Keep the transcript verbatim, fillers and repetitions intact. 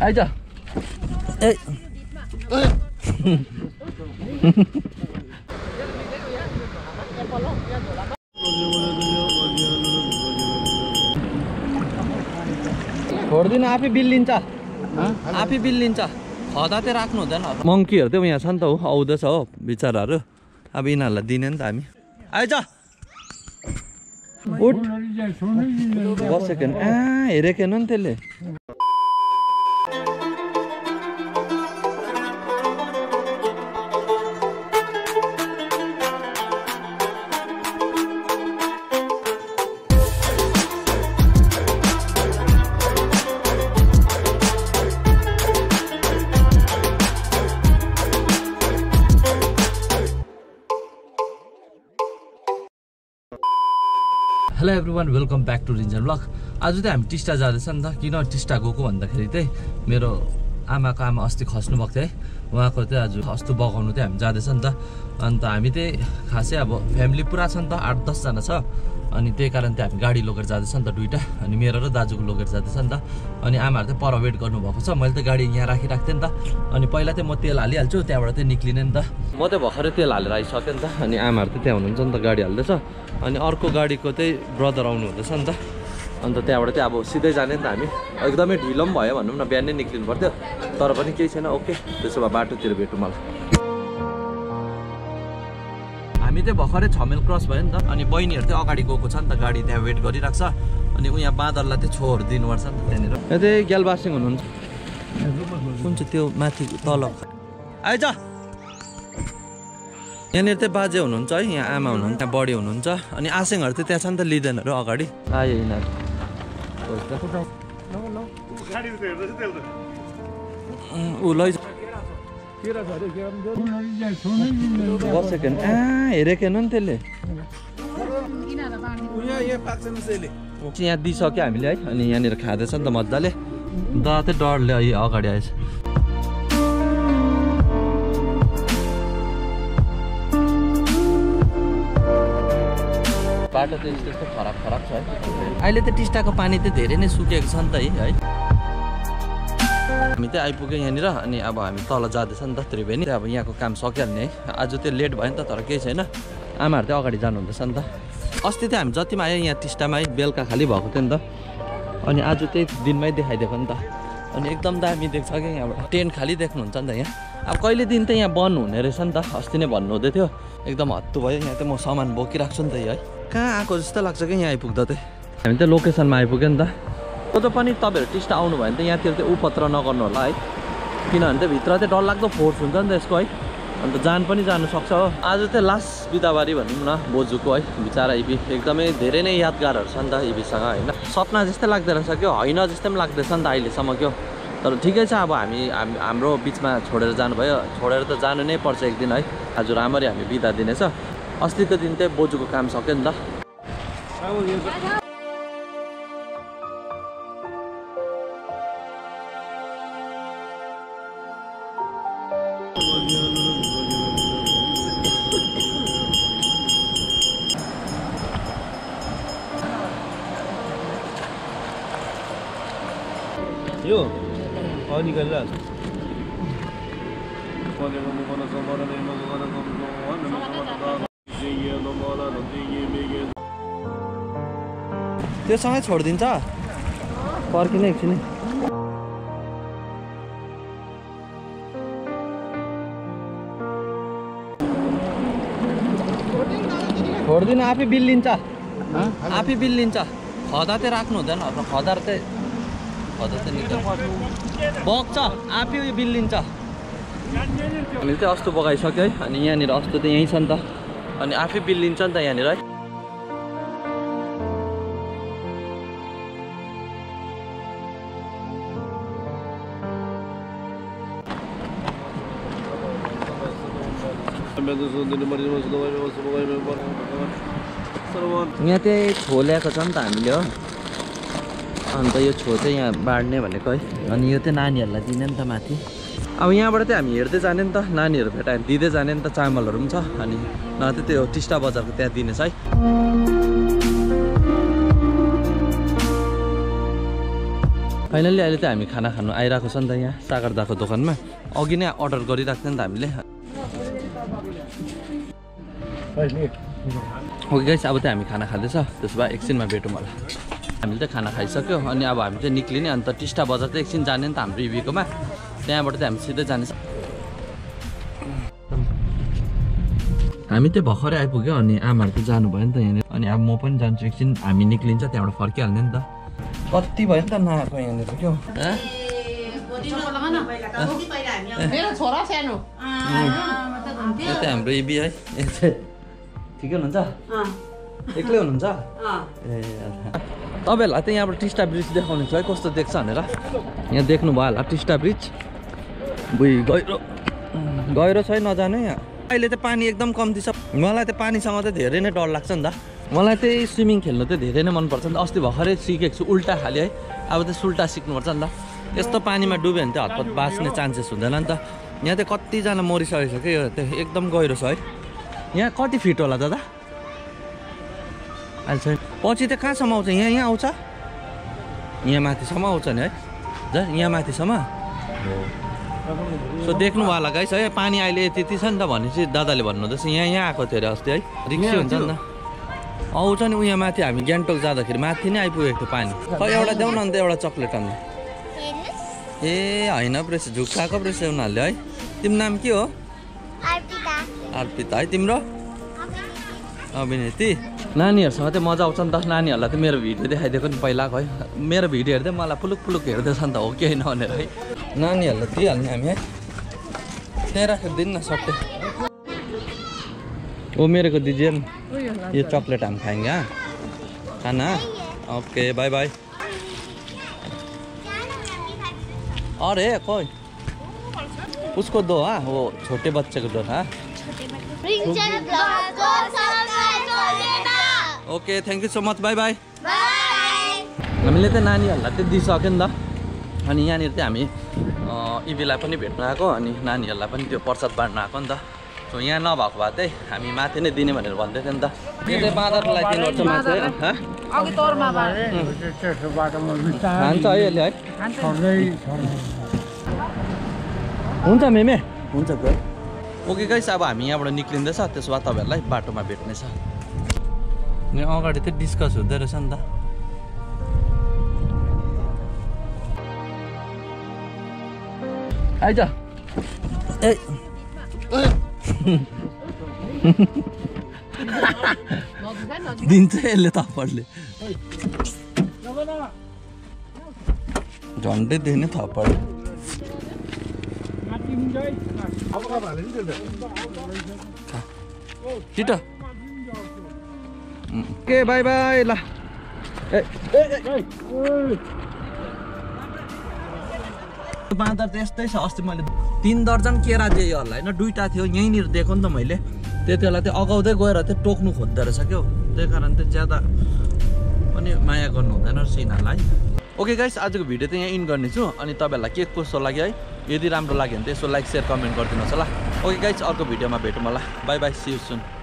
आइज ए छोड्दिन आफै बिल्लिन्छ आफै बिल्लिन्छ खदा चाहिँ राख्नु हुँदैन मङ्कीहरू चाहिँ यहाँ छ नि त हो आउँदैछ हो बिचराहरू अब यिनीहरूलाई दिने नि त हामी आइज उठ बसेको आ हेरेको हेर्नु नि त्यसले hello everyone welcome back to Rinzen blog आज चाहिँ हामी टिस्टा जाँदैछ नि त किन टिस्टा गएको भन्दाखेरि चाहिँ मेरो आमाको आमा अस्ति खस्नु भएको थियो है उहाँको चाहिँ आज खस्तु बगाउनु चाहिँ हामी जाँदैछ नि त अन्त हामी चाहिँ खासै अब फ्यामिली पुरा छ नि त आठ दसजना छ अनि त्यही कारण चाहिँ हामी गाडी लगेर जाँदैछ नि त दुइटा अनि मेरो र दाजुको लगेर जाँदैछ नि त अनि आमाहरू चाहिँ पर वेट गर्नुभएको छ मैले त गाडी यहाँ राखिराख्थेँ नि त अनि पहिला चाहिँ म तेल हालिहाल्छु त्यहाँबाट चाहिँ निक्लिने नि त म चाहिँ भर्खरै तेल हालेर आइसकेँ नि त अनि आमाहरू चाहिँ त्यहाँ हुनुहुन्छ नि त गाडी हाल्दैछ अनि अर्को गाडीको चाहिँ ब्रदर आउनु हुँदैछ नि त अन्त त्यहाँबाट चाहिँ अब सिधै जाने नि त हामी एकदमै ढिलो पनि भयो भनौँ न बिहानै निक्लिनु पर्थ्यो तर पनि केही छैन ओके त्यसो भए बाटोतिर भेटौँ मलाई हामी चाहिँ भर्खरै छ माइल क्रस भयो नि त अनि बहिनीहरू चाहिँ अगाडि गएको छ नि त गाडी त्यहाँ वेट गरिरहेको छ अनि उहाँ बाँदरलाई चाहिँ छोहरू दिनुपर्छ नि त त्यहाँनिर यहाँ चाहिँ ग्यालबासिङ हुनुहुन्छ कुन चाहिँ त्यो माथि तल आइज यहाँनिर चाहिँ बाजे हुनुहुन्छ है यहाँ आमा हुनुहुन्छ त्यहाँ बडी हुनुहुन्छ अनि आसेङहरू चाहिँ त्यहाँ छ नि त लिँदैनहरू अगाडि आयो यिनीहरू ऊ लैज बसेको आ हेरेको हेर्नु नि त्यसले यहाँ दिइसक्यो हामीले है अनि यहाँनिर खाँदैछ नि त मजाले दा चाहिँ डरले अगाडि आएछ बाटो चाहिँ यस्तो यस्तो खराब खराब छ है अहिले त टिस्टाको पानी चाहिँ धेरै नै सुकेको छ नि त है हामी चाहिँ आइपुग्यौँ यहाँनिर अनि अब हामी तल जाँदैछ नि त त्रिवेणी अब यहाँको काम सकिहाल्ने है आज चाहिँ लेट भयो नि त तर केही छैन आमाहरू चाहिँ अगाडि जानुहुँदैछ नि त अस्ति चाहिँ हामी जतिमा आयो यहाँ टिस्टामा है बेलुका खाली भएको थियो नि त अनि आज चाहिँ दिनमै देखाइदिएको नि त अनि एकदम दामी देख्छ क्या यहाँबाट टेन्ट खाली देख्नुहुन्छ नि त यहाँ अब कहिले दिन त यहाँ बन्द हुने रहेछ नि त अस्ति नै भन्नु हुँदै थियो एकदम हत्तु भयो यहाँ चाहिँ म सामान बोकिराख्छु नि त है कहाँ आएको जस्तो लाग्छ कि यहाँ आइपुग्दा चाहिँ हामी चाहिँ लोकेसनमा आइपुग्यो नि त त्यो पनि तपाईँहरू टिस्टा आउनु भयो भने त यहाँतिर चाहिँ उपत्र नगर्नु होला है किनभने चाहिँ भित्र चाहिँ डरलाग्दो फोर्स हुन्छ नि त यसको है अन्त जान पनि जानु सक्छ हो आज चाहिँ लास्ट बिदाबारी भनौँ न बोजूको है बिचरा इबी एकदमै धेरै नै यादगारहरू छ नि त इबीसँग होइन सपना जस्तै लाग्दो रहेछ क्या होइन जस्तै पनि लाग्दैछ नि त अहिलेसम्म क्या तर ठिकै छ अब हामी हाम्रो बिचमा छोडेर जानुभयो छोडेर त जानु नै पर्छ एक दिन है आज राम्ररी हामी बिदा दिनेछ अस्तिको दिन चाहिँ बोजूको काम सक्यो नि त यो अनि गरेर त्यो सँगै छोडिदिन्छ पर्खिने एकछिन छोडिदिनु आफै बिल्लिन्छ आफै बिल्लिन्छ खदा चाहिँ राख्नु हुँदैन खदा चाहिँ खदा चाहिँ निक्ल बग्छ आफै उयो बिल्लिन्छ हामीले चाहिँ अस्तो बगाइसक्यो है अनि यहाँनिर अस्तो चाहिँ यहीँ छ नि त अनि आफै बिल्लिन्छ नि त यहाँनिर है यहाँ चाहिँ छो ल्याएको छ नि त हामीले हो अन्त यो छो चाहिँ यहाँ बाँड्ने भनेको है अनि यो चाहिँ नानीहरूलाई दिने नि त माथि अब यहाँबाट चाहिँ हामी हेर्दै जाने नि त नानीहरू भेटायो भने दिँदै जाने नि त चामलहरू पनि छ अनि न चाहिँ त्यो टिस्टा बजारको त्यहाँ दिनेछ है फाइनली अहिले त हामी खाना खानु आइरहेको छ नि त यहाँ सागर दाको दोकानमा अघि नै अर्डर गरिरहेको थियो नि त हामीले ओके गाइस अब त हामी खाना खाँदैछ त्यसो भए एकछिनमा भेटौँ होला हामीले त खाना खाइसक्यो अनि अब हामी चाहिँ निक्लिने अन्त टिस्टा बजार चाहिँ एकछिन जाने नि त हाम्रो इभीकोमा त्यहाँबाट चाहिँ हामी सिधै जाने हामी चाहिँ भर्खरै आइपुग्यो अनि आमाहरू त जानुभयो नि त यहाँनिर अनि अब म पनि जान्छु एकछिन हामी निक्लिन्छ त्यहाँबाट फर्किहाल्ने नि त कति भयो नि त नआएको यहाँनिर क्यौ मेरो छोरा सानो यो त हाम्रो इबी है ठिकै हुनुहुन्छ एक्लै हुनुहुन्छ ए तपाईँहरूलाई त यहाँबाट टिस्टा ब्रिज देखाउने छु है कस्तो देख्छ भनेर यहाँ देख्नु भयो होला टिस्टा ब्रिज बुइ गहिरो गहिरो छ है नजानु यहाँ अहिले त पानी एकदम कम्ती छ मलाई त पानीसँग त धेरै नै डर लाग्छ नि त मलाई चाहिँ स्विमिङ खेल्नु चाहिँ धेरै नै मनपर्छ नि त अस्ति भर्खरै सिकेको छु उल्टा खाली है अब त सुल्टा सिक्नुपर्छ नि त यस्तो पानीमा डुब्यो भने त हतपत बाँच्ने चान्सेस हुँदैन नि त यहाँ चाहिँ कतिजना मरिसकेको छ कि यो त्यो एकदम गहिरो छ है यहाँ कति फिट होला दादा अहिले छैन पछि त कहाँसम्म आउँछ यहाँ यहाँ आउँछ यहाँ माथिसम्म आउँछ नि है ज यहाँ माथिसम्म सो देख्नु भयो होला गाइस है पानी अहिले यति छ नि त भनेपछि दादाले भन्नुहुँदैछ यहाँ यहाँ आएको थियो अरे अस्ति है रिक्सी हुन्छ नि त आउँछ नि उहाँ माथि हामी गान्तोक जाँदाखेरि माथि नै आइपुगेको थियो पानी खै एउटा देऊ न अन्त एउटा चक्लेट अन्त ए होइन प्रेस झुक्काको प्रेस उनीहरूले है तिम्रो नाम के हो अर्पिता है तिम्रो अभिनेत्री नानीहरूसँग चाहिँ मजा आउँछ नि त नानीहरूलाई त मेरो भिडियो देखाइदिएको नि पहिलाको है मेरो भिडियो हेर्दै मलाई पुलुक पुलुक हेर्दैछ नि त हो केही नभनेर है नानीहरूलाई दिइहाल्ने हामी है त्यहाँ राखेर दिनु न सट्टै ओ मेरेको दिजिए ये चॉकलेट हम खाएंगे हाँ खाना ओके बाय बाय अरे कोई उसको दो हाँ वो छोटे बच्चे को दो हाँ okay thank you so much bye bye हामीले त नानीहरूलाई चाहिँ दिइसक्यो नि त अनि यहाँनिर चाहिँ हामी इबीलाई पनि भेट्न आएको अनि नानीहरूलाई पनि त्यो प्रसाद बाँड्न आएको नि त सो यहाँ नभएको भए चाहिँ हामी माथि नै दिने भनेर भन्दै थियो नि त यो चाहिँ बाँदरलाई दिनुपर्छ माथि है खान्छ है यसले है हुन्छ मेमे हुन्छ गयो ओके गाइस अब हामी यहाँबाट निक्लिँदैछ त्यसो भए तपाईँहरूलाई बाटोमा भेट्नेछ यहाँ अगाडि चाहिँ डिस्कस हुँदो रहेछ नि त आइज ए दिन्छ यसले थप्पडले झन्डै दिने थप्पड छिटो के बाई बाई ल बाँदर त यस्तै छ अस्ति मैले तीन दर्जन केरा दिएँ योहरूलाई होइन दुईवटा थियो यहीँनिर दिएको नि त मैले त्यति बेला चाहिँ अगाउँदै गएर चाहिँ टोक्नु खोज्दो रहेछ क्या हो त्यही कारण चाहिँ ज्यादा पनि माया गर्नु हुँदैन रहेछ यिनीहरूलाई ओके गाइस आजको भिडियो चाहिँ यहाँ इन गर्नेछु अनि तपाईँहरूलाई के कस्तो लाग्यो है यदि राम्रो लाग्यो भने चाहिँ यसो लाइक सेयर कमेन्ट गरिदिनुहोस् होला ओके गाइस अर्को भिडियोमा भेटौँ होला bye bye see you soon